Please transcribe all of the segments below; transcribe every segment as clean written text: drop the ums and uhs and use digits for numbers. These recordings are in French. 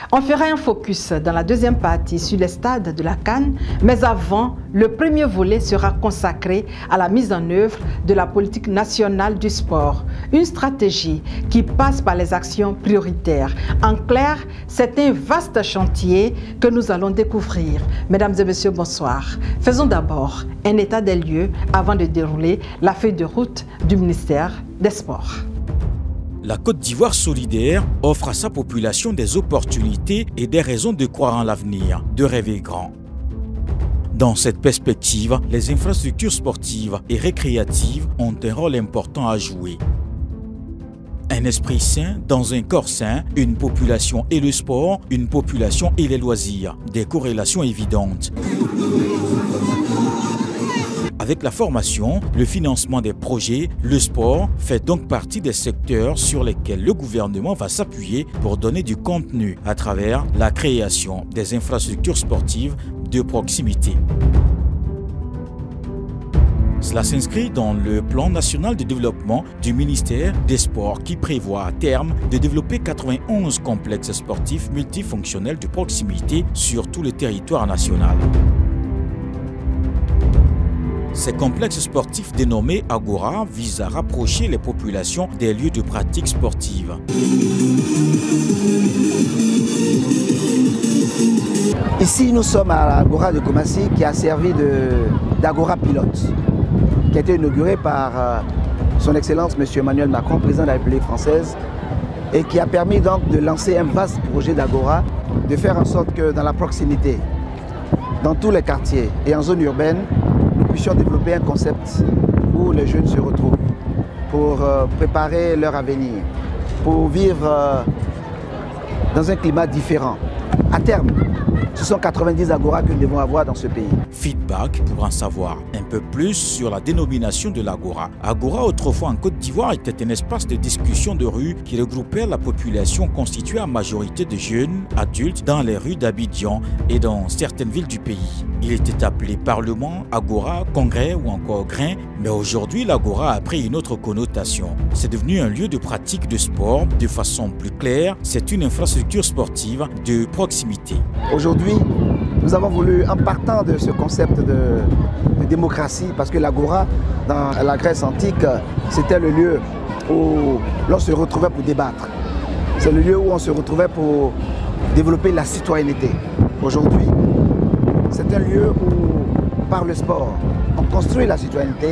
On fera un focus dans la deuxième partie sur les stades de la CAN, mais avant, le premier volet sera consacré à la mise en œuvre de la politique nationale du sport, une stratégie qui passe par les actions prioritaires. En clair, c'est un vaste chantier que nous allons découvrir. Mesdames et messieurs, bonsoir. Faisons d'abord un état des lieux avant de dérouler la feuille de route du ministère des Sports. La Côte d'Ivoire solidaire offre à sa population des opportunités et des raisons de croire en l'avenir, de rêver grand. Dans cette perspective, les infrastructures sportives et récréatives ont un rôle important à jouer. Un esprit sain dans un corps sain, une population et le sport, une population et les loisirs, des corrélations évidentes. Avec la formation, le financement des projets, le sport fait donc partie des secteurs sur lesquels le gouvernement va s'appuyer pour donner du contenu à travers la création des infrastructures sportives de proximité. Cela s'inscrit dans le plan national de développement du ministère des Sports qui prévoit à terme de développer 91 complexes sportifs multifonctionnels de proximité sur tout le territoire national. Ces complexes sportifs dénommés Agora visent à rapprocher les populations des lieux de pratique sportive. Ici, nous sommes à l'Agora de Koumassi qui a servi d'Agora pilote, qui a été inauguré par son Excellence M. Emmanuel Macron, président de la République française, et qui a permis donc de lancer un vaste projet d'Agora, de faire en sorte que dans la proximité, dans tous les quartiers et en zone urbaine, nous puissions développer un concept où les jeunes se retrouvent pour préparer leur avenir, pour vivre dans un climat différent. À terme, ce sont 90 agoras que nous devons avoir dans ce pays. Feedback pour en savoir un peu plus sur la dénomination de l'Agora. Agora, autrefois en Côte d'Ivoire, était un espace de discussion de rue qui regroupait la population constituée en majorité de jeunes adultes dans les rues d'Abidjan et dans certaines villes du pays. Il était appelé Parlement, Agora, Congrès ou encore Grain, mais aujourd'hui l'Agora a pris une autre connotation. C'est devenu un lieu de pratique de sport. De façon plus claire, c'est une infrastructure sportive de proximité. Aujourd'hui, nous avons voulu, en partant de ce concept de démocratie, parce que l'Agora, dans la Grèce antique, c'était le lieu où l'on se retrouvait pour débattre. C'est le lieu où on se retrouvait pour développer la citoyenneté. Aujourd'hui, c'est un lieu où, par le sport, on construit la citoyenneté.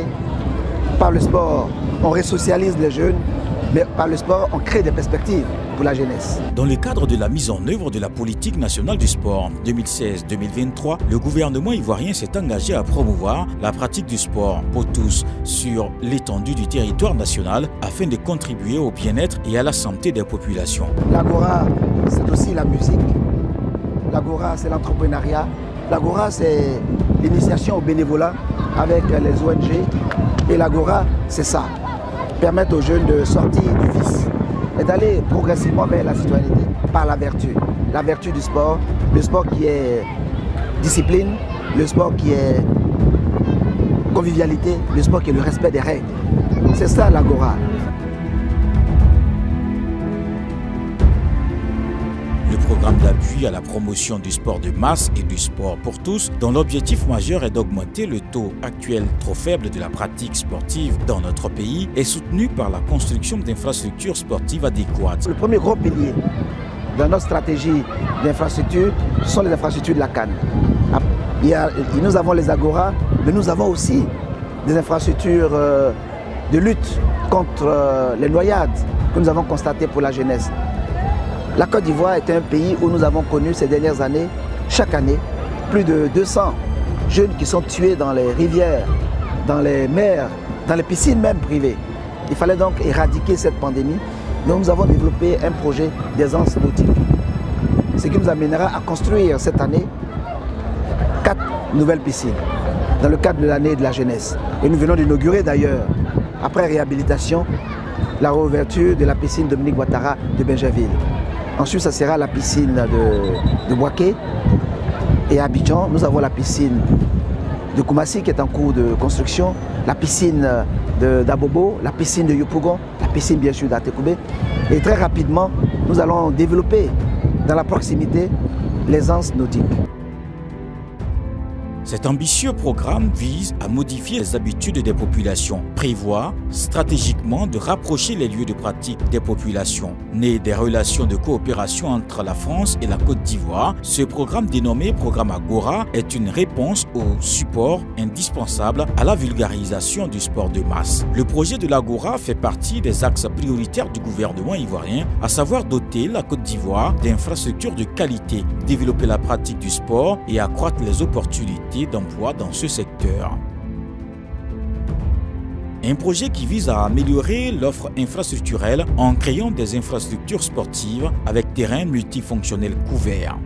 Par le sport, on resocialise les jeunes. Mais par le sport, on crée des perspectives pour la jeunesse. Dans le cadre de la mise en œuvre de la politique nationale du sport 2016-2023, le gouvernement ivoirien s'est engagé à promouvoir la pratique du sport pour tous sur l'étendue du territoire national afin de contribuer au bien-être et à la santé des populations. L'Agora, c'est aussi la musique. L'Agora, c'est l'entrepreneuriat. L'Agora, c'est l'initiation au bénévolat avec les ONG. Et l'Agora, c'est ça. Permettre aux jeunes de sortir du vice et d'aller progressivement vers la citoyenneté par la vertu du sport, le sport qui est discipline, le sport qui est convivialité, le sport qui est le respect des règles. C'est ça l'Agora. Le programme d'appui à la promotion du sport de masse et du sport pour tous, dont l'objectif majeur est d'augmenter le taux actuel trop faible de la pratique sportive dans notre pays, est soutenu par la construction d'infrastructures sportives adéquates. Le premier gros pilier dans notre stratégie d'infrastructure, ce sont les infrastructures de la CAN. Nous avons les agoras, mais nous avons aussi des infrastructures de lutte contre les noyades que nous avons constatées pour la jeunesse. La Côte d'Ivoire est un pays où nous avons connu ces dernières années, chaque année, plus de 200 jeunes qui sont tués dans les rivières, dans les mers, dans les piscines même privées. Il fallait donc éradiquer cette pandémie. Donc nous avons développé un projet d'aisance nautique, ce qui nous amènera à construire cette année 4 nouvelles piscines dans le cadre de l'année de la jeunesse. Et nous venons d'inaugurer d'ailleurs, après réhabilitation, la réouverture de la piscine Dominique Ouattara de Benjerville. Ensuite, ça sera la piscine de Boaké. Et à Abidjan, nous avons la piscine de Koumassi qui est en cours de construction, la piscine d'Abobo, la piscine de Yopougon, la piscine bien sûr d'Atekoubé. Et très rapidement, nous allons développer dans la proximité, l'aisance nautique. Cet ambitieux programme vise à modifier les habitudes des populations, prévoit stratégiquement de rapprocher les lieux de pratique des populations. Né des relations de coopération entre la France et la Côte d'Ivoire, ce programme dénommé Programme Agora est une réponse au support indispensable à la vulgarisation du sport de masse. Le projet de l'Agora fait partie des axes prioritaires du gouvernement ivoirien, à savoir doter la Côte d'Ivoire d'infrastructures de qualité, développer la pratique du sport et accroître les opportunités d'emploi dans ce secteur. Un projet qui vise à améliorer l'offre infrastructurelle en créant des infrastructures sportives avec terrains multifonctionnels couverts.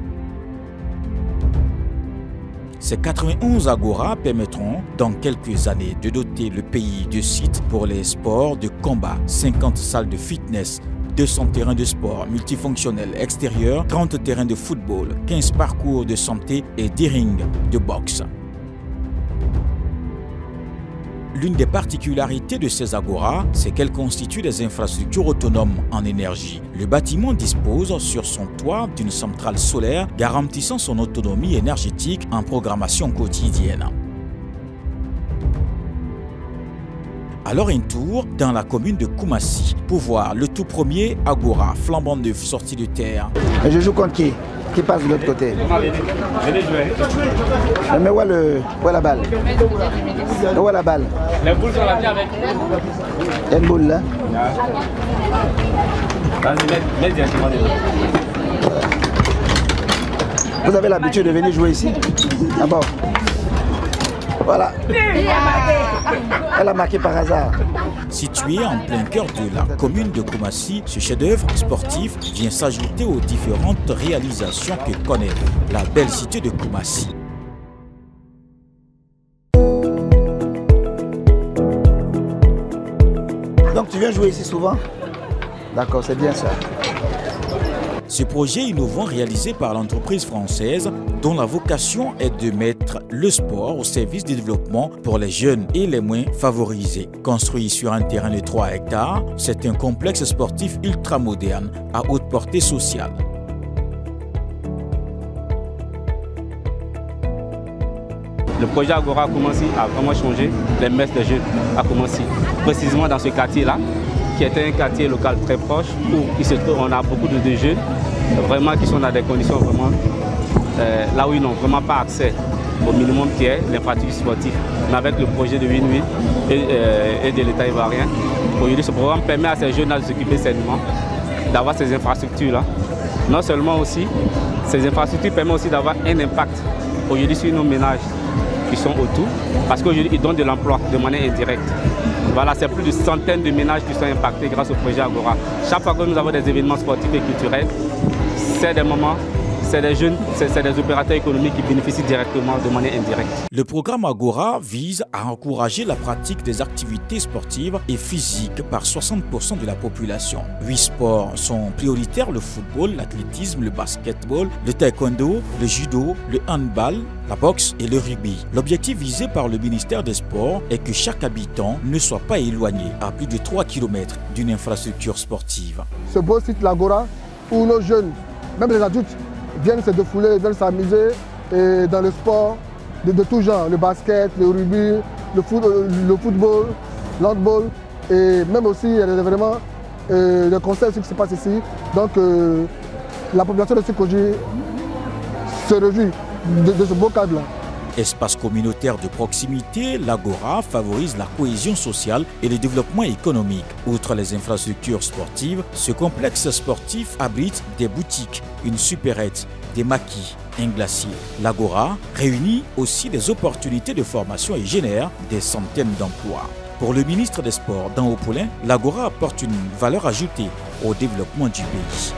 Ces 91 Agora permettront dans quelques années de doter le pays de sites pour les sports de combat, 50 salles de fitness, 200 terrains de sport multifonctionnels extérieurs, 30 terrains de football, 15 parcours de santé et 10 rings de boxe. L'une des particularités de ces Agora, c'est qu'elles constituent des infrastructures autonomes en énergie. Le bâtiment dispose sur son toit d'une centrale solaire garantissant son autonomie énergétique en programmation quotidienne. Alors un tour dans la commune de Koumassi pour voir le tout premier Agora flambant neuf sorti de terre. Et je joue contre qui? Qui passe de l'autre côté? Mais où est la balle? Où est la balle? Les boules sont là avec. Il y a une boule là. Vas-y, mets directement dedans. Vous avez l'habitude de venir jouer ici? Ah bon? Voilà. Elle a marqué par hasard. Situé en plein cœur de la commune de Koumassi, ce chef-d'œuvre sportif vient s'ajouter aux différentes réalisations que connaît la belle cité de Koumassi. Donc tu viens jouer ici souvent? D'accord, c'est bien ça. Ce projet innovant réalisé par l'entreprise française dont la vocation est de mettre le sport au service du développement pour les jeunes et les moins favorisés. Construit sur un terrain de 3 hectares, c'est un complexe sportif ultramoderne à haute portée sociale. Le projet Agora a commencé à vraiment changer les mœurs des jeunes à Koumassi. Précisément dans ce quartier-là, qui était un quartier local très proche où on a beaucoup de jeunes vraiment qui sont dans des conditions vraiment là où ils n'ont vraiment pas accès au minimum qui est l'infrastructure sportive. Mais avec le projet de Win-Win et de l'État ivoirien, aujourd'hui ce programme permet à ces jeunes de s'occuper sainement, d'avoir ces infrastructures-là. Non seulement aussi, ces infrastructures permettent aussi d'avoir un impact aujourd'hui sur nos ménages qui sont autour, parce qu'aujourd'hui ils donnent de l'emploi de manière indirecte. Voilà, c'est plus de centaines de ménages qui sont impactés grâce au projet Agora. Chaque fois que nous avons des événements sportifs et culturels, c'est des moments, c'est des jeunes, c'est des opérateurs économiques qui bénéficient directement de manière indirecte. Le programme Agora vise à encourager la pratique des activités sportives et physiques par 60% de la population. 8 sports sont prioritaires: le football, l'athlétisme, le basketball, le taekwondo, le judo, le handball, la boxe et le rugby. L'objectif visé par le ministère des Sports est que chaque habitant ne soit pas éloigné à plus de 3 km d'une infrastructure sportive. Ce beau site l'Agora où nos jeunes, même les adultes, viennent se défouler, viennent s'amuser dans le sport de tout genre, le basket, le rugby, le football, l'handball et même aussi il y a des événements, des concerts qui se passent ici. Donc la population de Sikoji se réjouit de ce beau cadre-là. Espace communautaire de proximité, l'Agora favorise la cohésion sociale et le développement économique. Outre les infrastructures sportives, ce complexe sportif abrite des boutiques, une supérette, des maquis, un glacier. L'Agora réunit aussi des opportunités de formation et génère des centaines d'emplois. Pour le ministre des Sports, Dan Opoulin, l'Agora apporte une valeur ajoutée au développement du pays.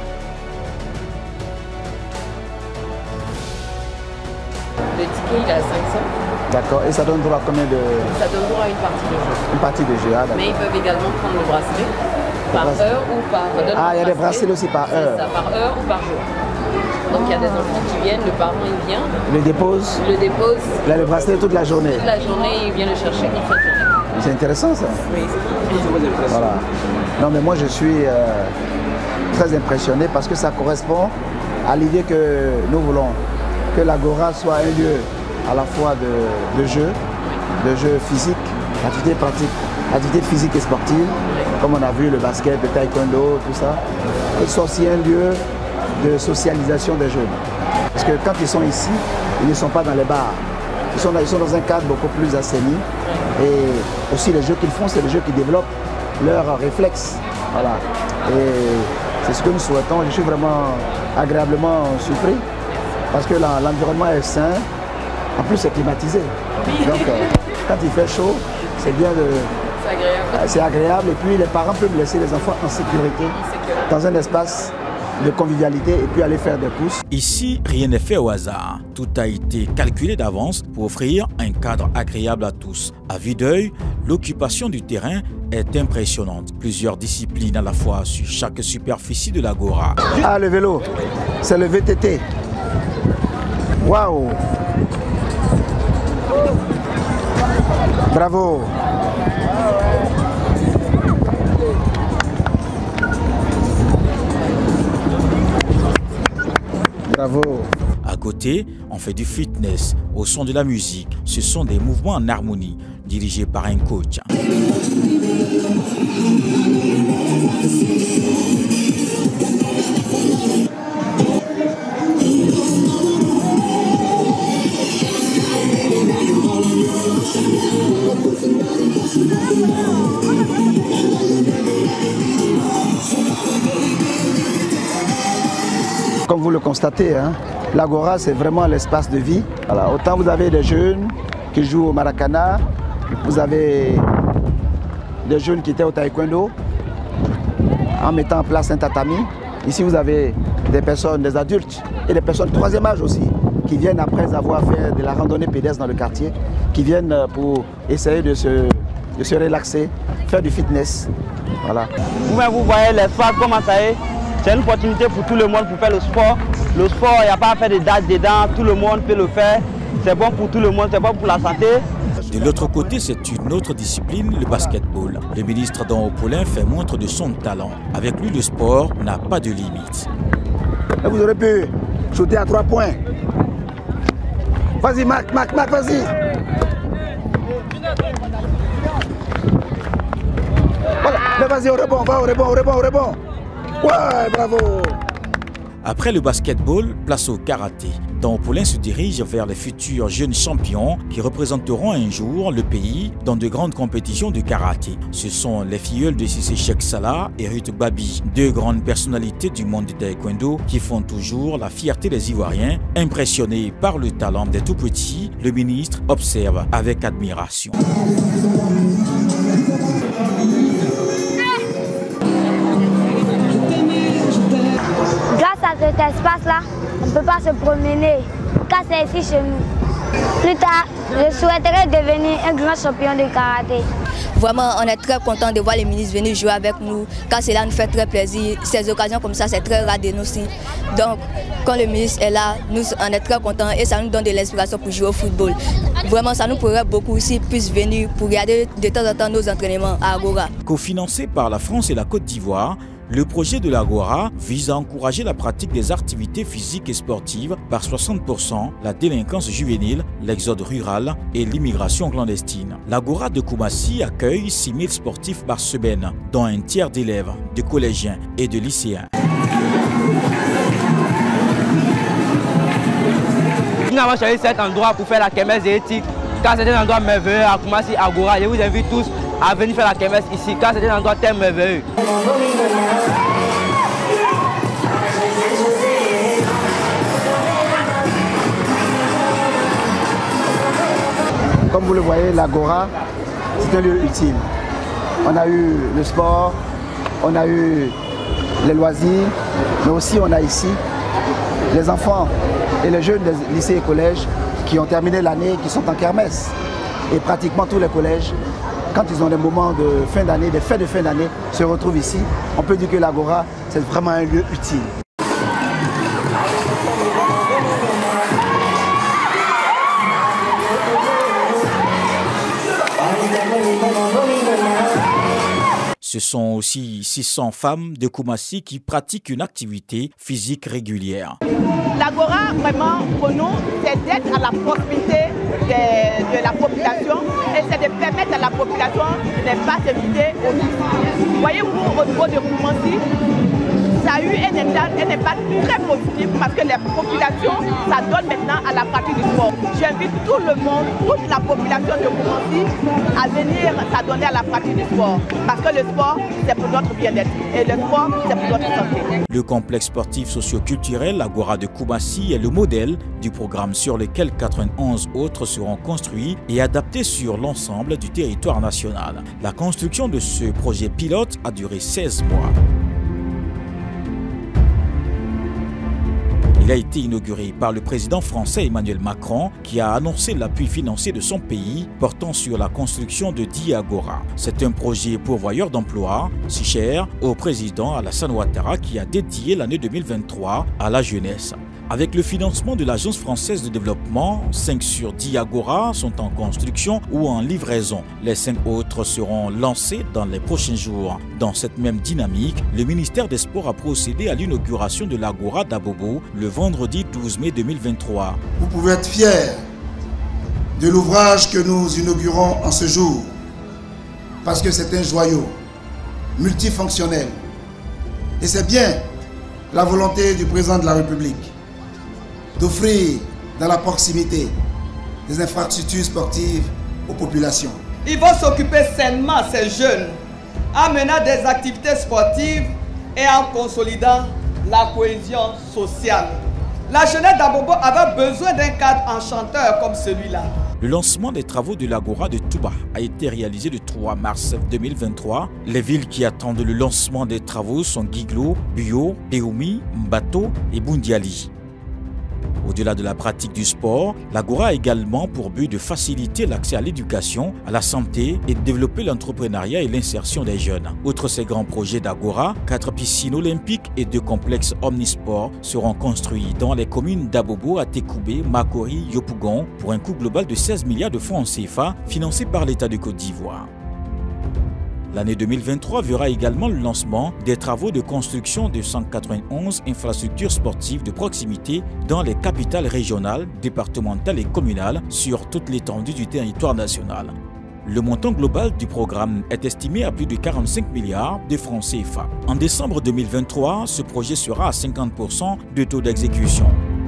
Le ticket il est à 500. D'accord. Et ça donne droit à combien de... Ça donne droit à une partie de jeu. Une partie de jeu, ah, d'accord. Mais ils peuvent également prendre le bracelet par heure ou par... Ah, il y a des bracelets aussi par heure. C'est ça, par heure ou par jour. Donc il y a des enfants qui viennent, le parent il vient. Le dépose. Le dépose. Il a le bracelet toute la journée. Toute la journée, il vient le chercher une fin de journée. C'est intéressant ça. Oui, c'est voilà. Non mais moi je suis très impressionné parce que ça correspond à l'idée que nous voulons que l'Agora soit un lieu à la fois de jeu physique, d'activité pratique, d'activité physique et sportive, comme on a vu le basket, le taekwondo, tout ça. Que ce soit aussi un lieu de socialisation des jeunes. Parce que quand ils sont ici, ils ne sont pas dans les bars. Ils sont dans un cadre beaucoup plus assaini. Et aussi les jeux qu'ils font, c'est les jeux qui développent leurs réflexes. Voilà. Et c'est ce que nous souhaitons. Je suis vraiment agréablement surpris parce que l'environnement est sain. En plus, c'est climatisé. Donc, quand il fait chaud, c'est bien de... C'est agréable. Et puis, les parents peuvent laisser les enfants en sécurité dans un espace de convivialité et puis aller faire des courses. Ici, rien n'est fait au hasard. Tout a été calculé d'avance pour offrir un cadre agréable à tous. À vue d'œil, l'occupation du terrain est impressionnante. Plusieurs disciplines à la fois sur chaque superficie de l'Agora. Ah, le vélo, c'est le VTT. Waouh! Bravo! Bravo. À côté, on fait du fitness au son de la musique. Ce sont des mouvements en harmonie, dirigés par un coach. Comme vous le constatez, hein, l'Agora, c'est vraiment l'espace de vie. Voilà. Autant vous avez des jeunes qui jouent au Maracana, vous avez des jeunes qui étaient au taekwondo, en mettant en place un tatami. Ici, vous avez des personnes, des adultes et des personnes de troisième âge aussi, qui viennent après avoir fait de la randonnée pédestre dans le quartier, qui viennent pour essayer de se relaxer, faire du fitness. Voilà. Vous voyez l'espace, comment ça est. C'est une opportunité pour tout le monde pour faire le sport. Le sport, il n'y a pas à faire de date dedans, tout le monde peut le faire. C'est bon pour tout le monde, c'est bon pour la santé. De l'autre côté, c'est une autre discipline, le basketball. Le ministre Don Paulin fait montre de son talent. Avec lui, le sport n'a pas de limite. Vous aurez pu shooter à 3 points. Vas-y, Marc, vas-y. Voilà, mais vas-y, au rebond, va au rebond. Ouais, bravo! Après le basketball, place au karaté. Don Paulin se dirige vers les futurs jeunes champions qui représenteront un jour le pays dans de grandes compétitions de karaté. Ce sont les filleuls de Cissé Cheikh Salah et Ruth Babi, deux grandes personnalités du monde du taekwondo qui font toujours la fierté des Ivoiriens. Impressionné par le talent des tout-petits, le ministre observe avec admiration. Grâce à cet espace-là, on ne peut pas se promener, car c'est ici chez nous. Plus tard, je souhaiterais devenir un grand champion de karaté. Vraiment, on est très content de voir les ministres venir jouer avec nous, car cela nous fait très plaisir. Ces occasions comme ça, c'est très rare de nous aussi. Donc, quand le ministre est là, nous, on est très contents et ça nous donne de l'inspiration pour jouer au football. Vraiment, ça nous pourrait beaucoup aussi puissent venir pour regarder de temps en temps nos entraînements à Agora. Cofinancé par la France et la Côte d'Ivoire, le projet de l'Agora vise à encourager la pratique des activités physiques et sportives par 60%, la délinquance juvénile, l'exode rural et l'immigration clandestine. L'Agora de Koumassi accueille 6 000 sportifs par semaine, dont un tiers d'élèves, de collégiens et de lycéens. Nous avons choisi cet endroit pour faire la kermesse éthique, car c'est un endroit merveilleux à Koumassi, Agora. Je vous invite tous à venir faire la kermesse ici, car c'est un endroit très merveilleux. Comme vous le voyez, l'Agora, c'est un lieu utile. On a eu le sport, on a eu les loisirs, mais aussi on a ici les enfants et les jeunes des lycées et collèges qui ont terminé l'année, qui sont en kermesse. Et pratiquement tous les collèges, quand ils ont des moments de fin d'année, des fêtes de fin d'année, se retrouvent ici. On peut dire que l'Agora, c'est vraiment un lieu utile. Ce sont aussi 600 femmes de Koumassi qui pratiquent une activité physique régulière. L'Agora, vraiment, pour nous, c'est d'être à la proximité de la population et c'est de permettre à la population de ne pas s'inviter au risque. Voyez-vous, au niveau de Koumassi, ça a eu un impact très positif parce que les populations s'adonnent maintenant à la pratique du sport. J'invite tout le monde, toute la population de Koumassi à venir s'adonner à la pratique du sport. Parce que le sport, c'est pour notre bien-être et le sport, c'est pour notre santé. Le complexe sportif socio-culturel Agora de Koumassi est le modèle du programme sur lequel 91 autres seront construits et adaptés sur l'ensemble du territoire national. La construction de ce projet pilote a duré 16 mois. Il a été inauguré par le président français Emmanuel Macron qui a annoncé l'appui financier de son pays portant sur la construction de 10 Agora. C'est un projet pourvoyeur d'emplois, si cher au président Alassane Ouattara qui a dédié l'année 2023 à la jeunesse. Avec le financement de l'Agence française de développement, 5 sur 10 Agora sont en construction ou en livraison. Les 5 autres seront lancés dans les prochains jours. Dans cette même dynamique, le ministère des Sports a procédé à l'inauguration de l'Agora d'Abobo le vendredi 12 mai 2023. Vous pouvez être fiers de l'ouvrage que nous inaugurons en ce jour parce que c'est un joyau multifonctionnel. Et c'est bien la volonté du président de la République d'offrir dans la proximité des infrastructures sportives aux populations. Ils vont s'occuper sainement, ces jeunes, en menant des activités sportives et en consolidant la cohésion sociale. La jeunesse d'Abobo avait besoin d'un cadre enchanteur comme celui-là. Le lancement des travaux de l'Agora de Touba a été réalisé le 3 mars 2023. Les villes qui attendent le lancement des travaux sont Guiglo, Bio, Déoumi, Mbato et Bundiali. Au-delà de la pratique du sport, l'Agora a également pour but de faciliter l'accès à l'éducation, à la santé et de développer l'entrepreneuriat et l'insertion des jeunes. Outre ces grands projets d'Agora, 4 piscines olympiques et 2 complexes omnisports seront construits dans les communes d'Abobo, Atekoubé, Makori, Yopougon pour un coût global de 16 milliards de francs CFA financé par l'État de Côte d'Ivoire. L'année 2023 verra également le lancement des travaux de construction de 191 infrastructures sportives de proximité dans les capitales régionales, départementales et communales sur toute l'étendue du territoire national. Le montant global du programme est estimé à plus de 45 milliards de francs CFA. En décembre 2023, ce projet sera à 50% de taux d'exécution.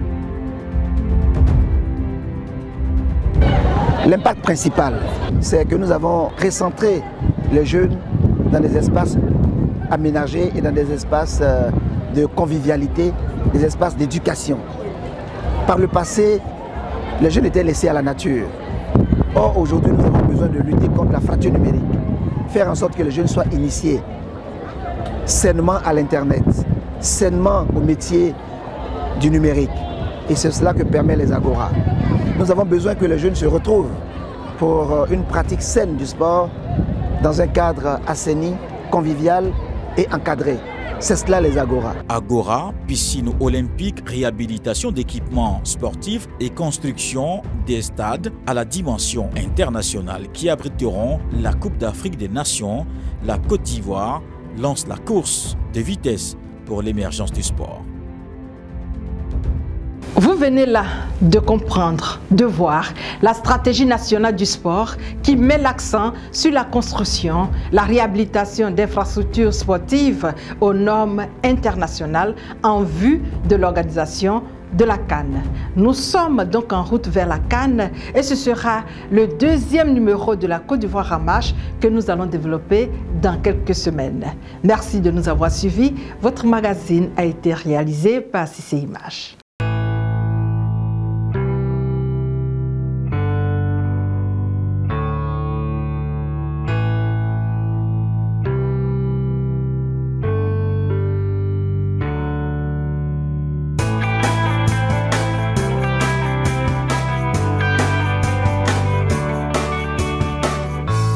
L'impact principal, c'est que nous avons recentré les jeunes dans des espaces aménagés et dans des espaces de convivialité, des espaces d'éducation. Par le passé, les jeunes étaient laissés à la nature. Or, aujourd'hui, nous avons besoin de lutter contre la fracture numérique, faire en sorte que les jeunes soient initiés sainement à l'Internet, sainement au métier du numérique. Et c'est cela que permet les Agora. Nous avons besoin que les jeunes se retrouvent pour une pratique saine du sport dans un cadre assaini, convivial et encadré. C'est cela les Agora. Agora, piscine olympique, réhabilitation d'équipements sportifs et construction des stades à la dimension internationale qui abriteront la Coupe d'Afrique des Nations. La Côte d'Ivoire lance la course de vitesse pour l'émergence du sport. Vous venez là de comprendre, de voir la stratégie nationale du sport qui met l'accent sur la construction, la réhabilitation d'infrastructures sportives aux normes internationales en vue de l'organisation de la CAN. Nous sommes donc en route vers la CAN et ce sera le 2e numéro de la Côte d'Ivoire en marche que nous allons développer dans quelques semaines. Merci de nous avoir suivis. Votre magazine a été réalisé par CC Images.